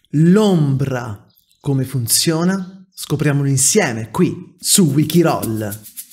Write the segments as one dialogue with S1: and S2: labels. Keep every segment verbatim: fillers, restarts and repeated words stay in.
S1: L'ombra, come funziona? Scopriamolo insieme qui su Wikiroll.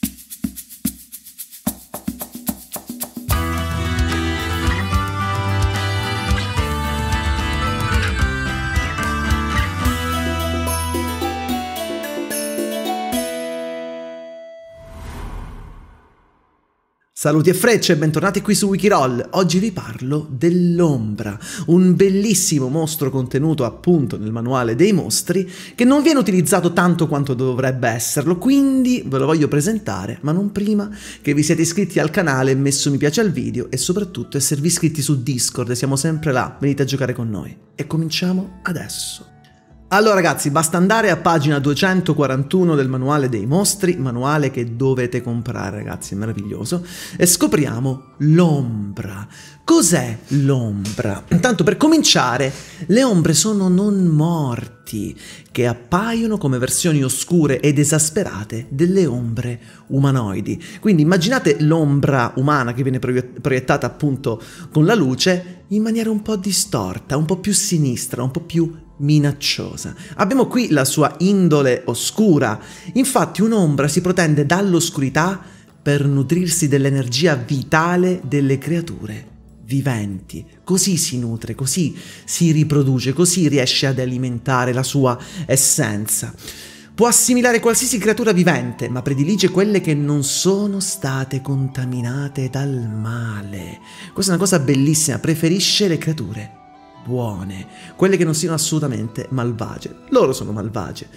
S1: Saluti e frecce e bentornati qui su Wikiroll. Oggi vi parlo dell'ombra, un bellissimo mostro contenuto appunto nel manuale dei mostri che non viene utilizzato tanto quanto dovrebbe esserlo, quindi ve lo voglio presentare, ma non prima che vi siete iscritti al canale e messo mi piace al video e soprattutto esservi iscritti su Discord, siamo sempre là, venite a giocare con noi. E cominciamo adesso. Allora ragazzi, basta andare a pagina duecentoquarantuno del manuale dei mostri, manuale che dovete comprare ragazzi, è meraviglioso, e scopriamo l'ombra. Cos'è l'ombra? Intanto per cominciare, le ombre sono non morti, che appaiono come versioni oscure ed esasperate delle ombre umanoidi. Quindi immaginate l'ombra umana che viene proiettata appunto con la luce in maniera un po' distorta, un po' più sinistra, un po' più minacciosa. Abbiamo qui la sua indole oscura, infatti un'ombra si protende dall'oscurità per nutrirsi dell'energia vitale delle creature viventi, così si nutre, così si riproduce, così riesce ad alimentare la sua essenza. Può assimilare qualsiasi creatura vivente, ma predilige quelle che non sono state contaminate dal male. Questa è una cosa bellissima, preferisce le creature buone, quelle che non siano assolutamente malvagie. Loro sono malvagie.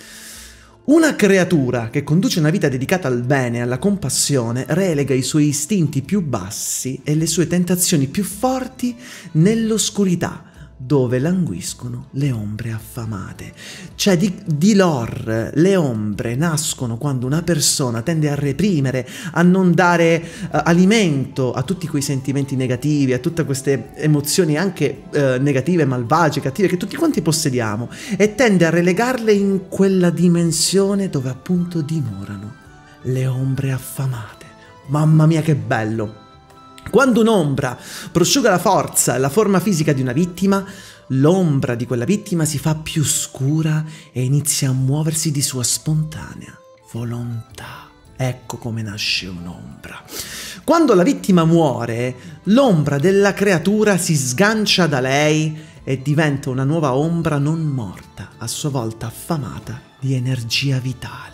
S1: Una creatura che conduce una vita dedicata al bene e alla compassione relega i suoi istinti più bassi e le sue tentazioni più forti nell'oscurità, dove languiscono le ombre affamate. Cioè di, di lore, le ombre nascono quando una persona tende a reprimere, a non dare uh, alimento a tutti quei sentimenti negativi, a tutte queste emozioni anche uh, negative, malvagie, cattive, che tutti quanti possediamo, e tende a relegarle in quella dimensione dove appunto dimorano le ombre affamate. Mamma mia che bello! Quando un'ombra prosciuga la forza e la forma fisica di una vittima, l'ombra di quella vittima si fa più scura e inizia a muoversi di sua spontanea volontà. Ecco come nasce un'ombra. Quando la vittima muore, l'ombra della creatura si sgancia da lei e diventa una nuova ombra non morta, a sua volta affamata di energia vitale.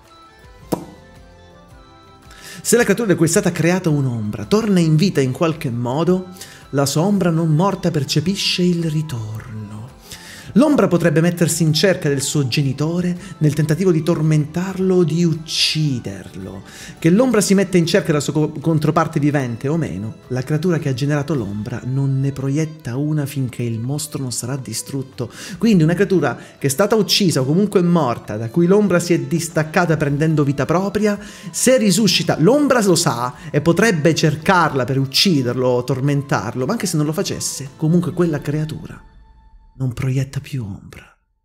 S1: Se la creatura di cui è stata creata un'ombra torna in vita in qualche modo, la sua ombra non morta percepisce il ritorno. L'ombra potrebbe mettersi in cerca del suo genitore nel tentativo di tormentarlo o di ucciderlo. Che l'ombra si metta in cerca della sua controparte vivente o meno, la creatura che ha generato l'ombra non ne proietta una finché il mostro non sarà distrutto. Quindi una creatura che è stata uccisa o comunque morta, da cui l'ombra si è distaccata prendendo vita propria, se risuscita, l'ombra lo sa e potrebbe cercarla per ucciderlo o tormentarlo, ma anche se non lo facesse, comunque quella creatura non proietta più ombra.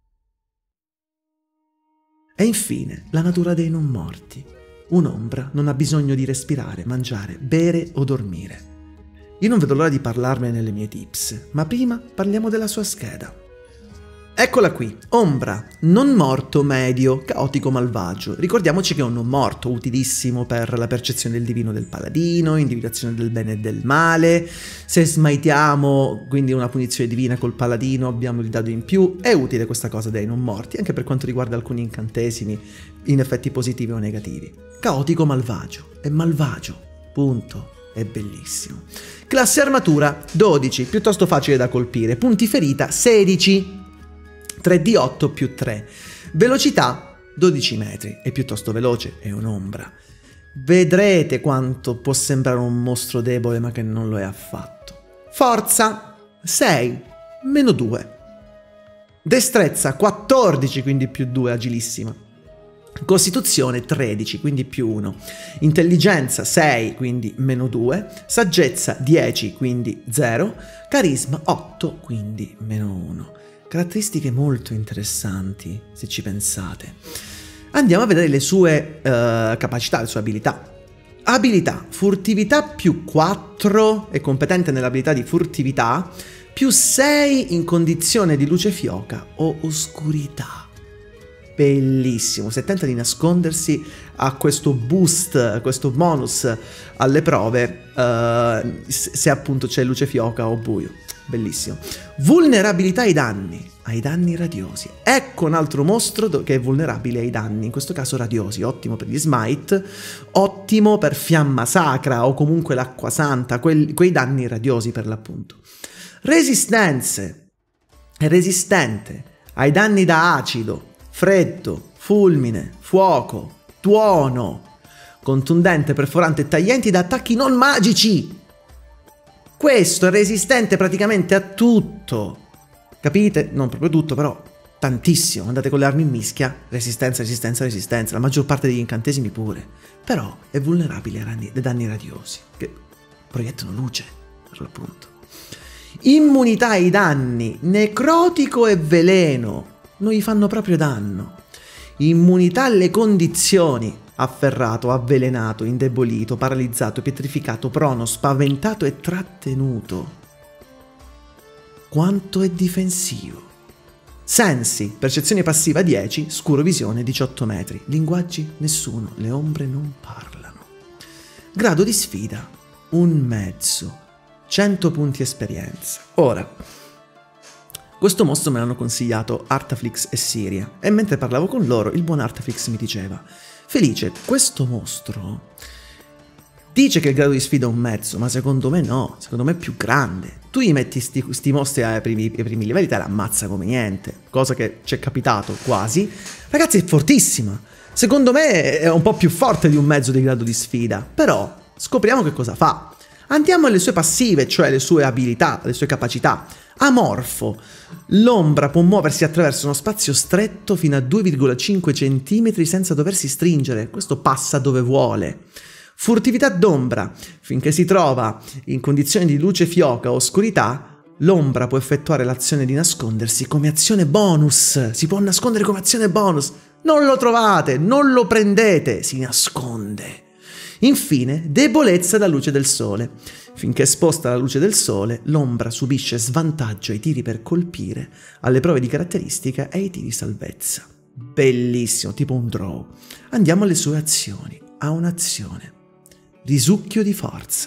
S1: E infine, la natura dei non morti. Un'ombra non ha bisogno di respirare, mangiare, bere o dormire. Io non vedo l'ora di parlarne nelle mie tips, ma prima parliamo della sua scheda. Eccola qui, ombra, non morto medio, caotico malvagio. Ricordiamoci che è un non morto, utilissimo per la percezione del divino del paladino, individuazione del bene e del male. Se smitiamo, quindi una punizione divina col paladino, abbiamo il dado in più. È utile questa cosa dei non morti, anche per quanto riguarda alcuni incantesimi, in effetti positivi o negativi. Caotico malvagio, è malvagio, punto. È bellissimo. Classe armatura dodici, piuttosto facile da colpire. Punti ferita sedici. tre D otto più tre. Velocità dodici metri, è piuttosto veloce, è un'ombra. Vedrete quanto può sembrare un mostro debole ma che non lo è affatto. Forza sei, meno due. Destrezza quattordici, quindi più due, agilissima. Costituzione tredici, quindi più uno. Intelligenza sei, quindi meno due. Saggezza dieci, quindi zero. Carisma otto, quindi meno uno. Caratteristiche molto interessanti, se ci pensate. Andiamo a vedere le sue uh, capacità, le sue abilità. Abilità, furtività più quattro, è competente nell'abilità di furtività, più sei in condizione di luce fioca o oscurità. Bellissimo, se tenta di nascondersi ha questo boost, questo bonus alle prove, uh, se appunto c'è luce fioca o buio. Bellissimo. Vulnerabilità ai danni, ai danni radiosi. Ecco un altro mostro che è vulnerabile ai danni, in questo caso radiosi, ottimo per gli smite, ottimo per fiamma sacra o comunque l'acqua santa, quei, quei danni radiosi per l'appunto. Resistenze, è resistente ai danni da acido, freddo, fulmine, fuoco, tuono, contundente, perforante e taglienti da attacchi non magici. Questo è resistente praticamente a tutto, capite? Non proprio tutto, però tantissimo. Andate con le armi in mischia, resistenza, resistenza, resistenza, la maggior parte degli incantesimi pure. Però è vulnerabile ai danni radiosi, che proiettano luce, per l'appunto. Immunità ai danni, necrotico e veleno, non gli fanno proprio danno. Immunità alle condizioni, afferrato, avvelenato, indebolito, paralizzato, pietrificato, prono, spaventato e trattenuto. Quanto è difensivo. Sensi, percezione passiva dieci, scuro visione diciotto metri. Linguaggi nessuno, le ombre non parlano. Grado di sfida, un mezzo, cento punti esperienza. Ora, questo mostro me l'hanno consigliato Artaflix e Siria, e mentre parlavo con loro il buon Artaflix mi diceva: Felice, questo mostro dice che il grado di sfida è un mezzo, ma secondo me no, secondo me è più grande. Tu gli metti sti, sti mostri ai primi, ai primi livelli, te l'ammazza come niente, cosa che ci è capitato quasi. Ragazzi, è fortissima, secondo me è un po' più forte di un mezzo di grado di sfida, però scopriamo che cosa fa. Andiamo alle sue passive, cioè le sue abilità, le sue capacità. Amorfo. L'ombra può muoversi attraverso uno spazio stretto fino a due virgola cinque centimetri senza doversi stringere. Questo passa dove vuole. Furtività d'ombra. Finché si trova in condizioni di luce fioca o oscurità, l'ombra può effettuare l'azione di nascondersi come azione bonus. Si può nascondere come azione bonus. Non lo trovate, non lo prendete, si nasconde. Infine, debolezza alla luce del sole. Finché esposta alla luce del sole, l'ombra subisce svantaggio ai tiri per colpire, alle prove di caratteristica e ai tiri salvezza. Bellissimo, tipo un draw. Andiamo alle sue azioni. Ha un'azione. Risucchio di forza.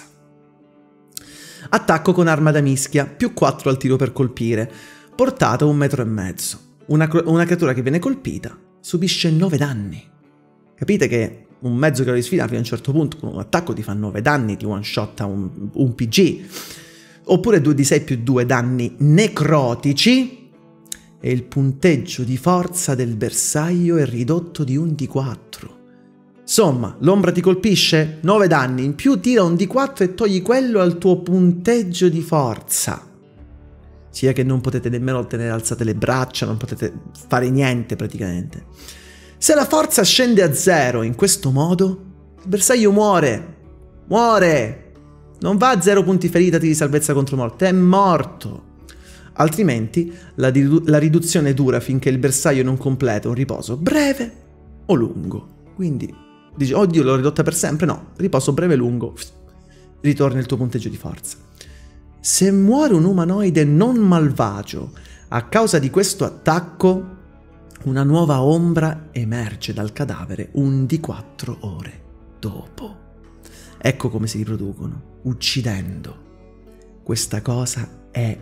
S1: Attacco con arma da mischia, più quattro al tiro per colpire. Portata un metro e mezzo. Una, una creatura che viene colpita subisce nove danni. Capite che un mezzo grado di sfida fino a un certo punto con un attacco ti fa nove danni, ti one shot a un, un P G, oppure due di sei più due danni necrotici, e il punteggio di forza del bersaglio è ridotto di un D quattro. Insomma, l'ombra ti colpisce, nove danni, in più tira un D quattro e togli quello al tuo punteggio di forza. Sia che non potete nemmeno tenere alzate le braccia, non potete fare niente praticamente. Se la forza scende a zero in questo modo, il bersaglio muore. Muore. Non va a zero punti ferita di salvezza contro morte, è morto. Altrimenti la, la riduzione dura finché il bersaglio non completa un riposo breve o lungo. Quindi dici, oddio, l'ho ridotta per sempre? No, riposo breve e lungo. Ritorna il tuo punteggio di forza. Se muore un umanoide non malvagio a causa di questo attacco, una nuova ombra emerge dal cadavere un D quattro ore dopo. Ecco come si riproducono, uccidendo. Questa cosa è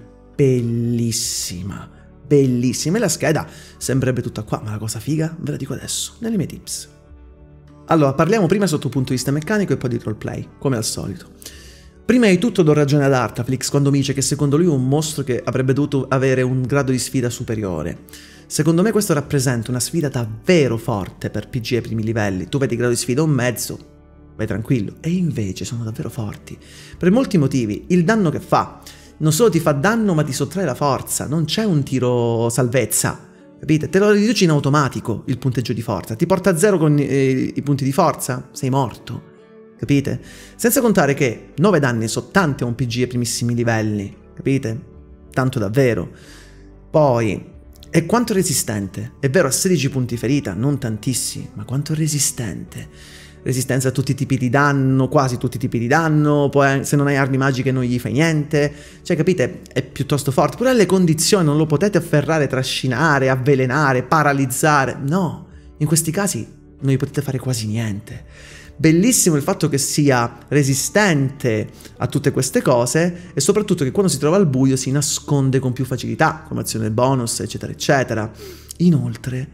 S1: bellissima, bellissima. E la scheda sembrerebbe tutta qua, ma la cosa figa ve la dico adesso, nelle mie tips. Allora, parliamo prima sotto il punto di vista meccanico e poi di roleplay, come al solito. Prima di tutto do ragione ad Artaflix quando mi dice che secondo lui è un mostro che avrebbe dovuto avere un grado di sfida superiore. Secondo me questo rappresenta una sfida davvero forte per P G ai primi livelli. Tu vedi grado di sfida un mezzo, vai tranquillo. E invece sono davvero forti. Per molti motivi. Il danno che fa. Non solo ti fa danno ma ti sottrae la forza. Non c'è un tiro salvezza. Capite? Te lo riduci in automatico il punteggio di forza. Ti porta a zero con eh, i punti di forza. Sei morto. Capite? Senza contare che nove danni sono tanti a un P G ai primissimi livelli. Capite? Tanto davvero. Poi... E quanto è resistente? È vero, ha sedici punti ferita, non tantissimi, ma quanto è resistente? resistenza a tutti i tipi di danno, quasi tutti i tipi di danno, poi se non hai armi magiche non gli fai niente, cioè capite, è piuttosto forte, pure le condizioni non lo potete afferrare, trascinare, avvelenare, paralizzare, no, in questi casi non gli potete fare quasi niente. Bellissimo il fatto che sia resistente a tutte queste cose e soprattutto che quando si trova al buio si nasconde con più facilità, come azione bonus, eccetera, eccetera. Inoltre,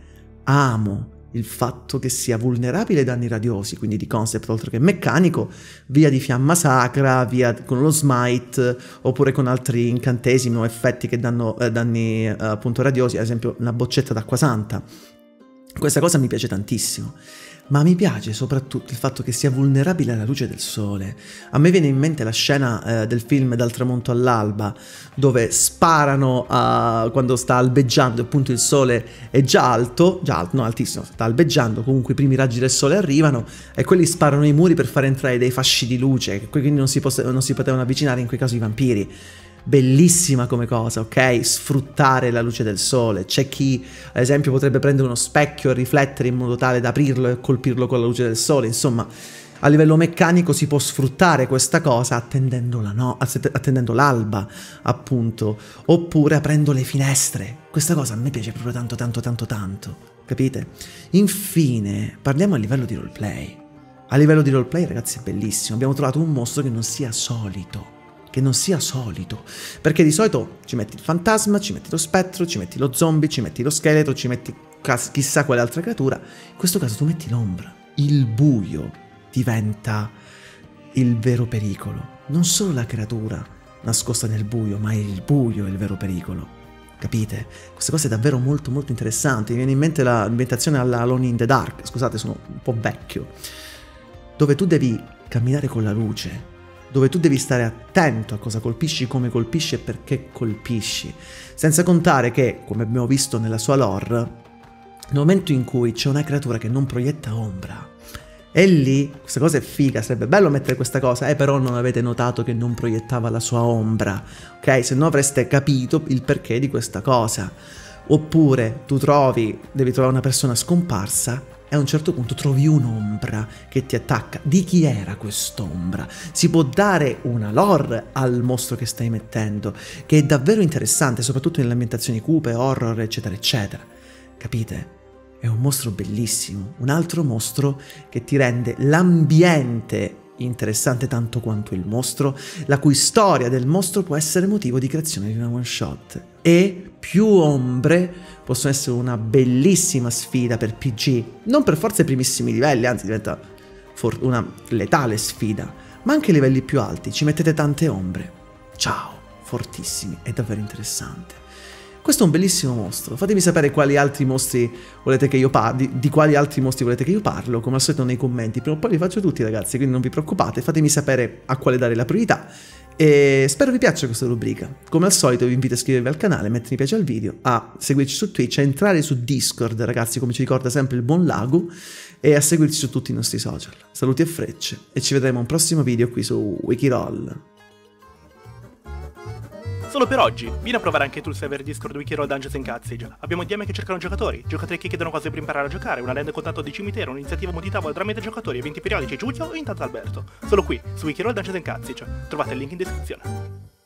S1: amo il fatto che sia vulnerabile ai danni radiosi, quindi di concept oltre che meccanico, via di fiamma sacra, via con lo smite, oppure con altri incantesimi o effetti che danno eh, danni eh, appunto radiosi, ad esempio una boccetta d'acqua santa. Questa cosa mi piace tantissimo. Ma mi piace soprattutto il fatto che sia vulnerabile alla luce del sole. A me viene in mente la scena eh, del film Dal tramonto all'alba, dove sparano uh, quando sta albeggiando, appunto il sole è già alto, già alto, no altissimo, sta albeggiando, comunque i primi raggi del sole arrivano e quelli sparano i muri per far entrare dei fasci di luce, quindi non si, non si potevano avvicinare in quei casi i vampiri. Bellissima come cosa, ok? Sfruttare la luce del sole. C'è chi, ad esempio, potrebbe prendere uno specchio e riflettere in modo tale da aprirlo e colpirlo con la luce del sole. Insomma, a livello meccanico si può sfruttare questa cosa attendendo la no- attendendo l'alba, appunto, oppure aprendo le finestre. Questa cosa a me piace proprio tanto, tanto, tanto, tanto. Capite? Infine, parliamo a livello di roleplay. A livello di roleplay, ragazzi, è bellissimo. Abbiamo trovato un mostro che non sia solito. Che non sia solito, perché di solito ci metti il fantasma, ci metti lo spettro, ci metti lo zombie, ci metti lo scheletro, ci metti chissà quale altra creatura. In questo caso tu metti l'ombra. Il buio diventa il vero pericolo, non solo la creatura nascosta nel buio, ma il buio è il vero pericolo. Capite? Questa cosa è davvero molto molto interessante. Mi viene in mente l'ambientazione alla Alone in the Dark, scusate, sono un po' vecchio, dove tu devi camminare con la luce, dove tu devi stare attento a cosa colpisci, come colpisci e perché colpisci. Senza contare che, come abbiamo visto nella sua lore, nel momento in cui c'è una creatura che non proietta ombra, e lì, questa cosa è figa, sarebbe bello mettere questa cosa, eh, però non avete notato che non proiettava la sua ombra, ok? Se no avreste capito il perché di questa cosa. Oppure tu trovi, devi trovare una persona scomparsa, e a un certo punto trovi un'ombra che ti attacca. Di chi era quest'ombra? Si può dare una lore al mostro che stai mettendo, che è davvero interessante, soprattutto nelle ambientazioni cupe, horror, eccetera, eccetera. Capite? È un mostro bellissimo, un altro mostro che ti rende l'ambiente interessante tanto quanto il mostro, la cui storia del mostro può essere motivo di creazione di una one shot. E più ombre possono essere una bellissima sfida per P G, non per forza ai primissimi livelli, anzi diventa una letale sfida, ma anche ai livelli più alti, ci mettete tante ombre. Ciao, fortissimi, è davvero interessante. Questo è un bellissimo mostro. Fatemi sapere quali altri mostri volete che io parli, di, di quali altri mostri volete che io parlo, come al solito nei commenti. Prima o poi li faccio tutti, ragazzi, quindi non vi preoccupate, fatemi sapere a quale dare la priorità. E spero vi piaccia questa rubrica. Come al solito vi invito a iscrivervi al canale, mettere mi piace al video, a seguirci su Twitch, a entrare su Discord, ragazzi, come ci ricorda sempre il buon Lagu, e a seguirci su tutti i nostri social. Saluti e frecce, e ci vedremo a un prossimo video qui su Wikiroll.
S2: Solo per oggi, vieni a provare anche tu il server Discord Wikiroll Dungeons and Cazzage. Abbiamo D M che cercano giocatori, giocatori che chiedono cose per imparare a giocare, una land contatto di cimitero, un'iniziativa multitavola tramite giocatori, eventi periodici, Giulio e intanto Alberto. Solo qui, su Wikiroll Dungeons and Cazzage. Trovate il link in descrizione.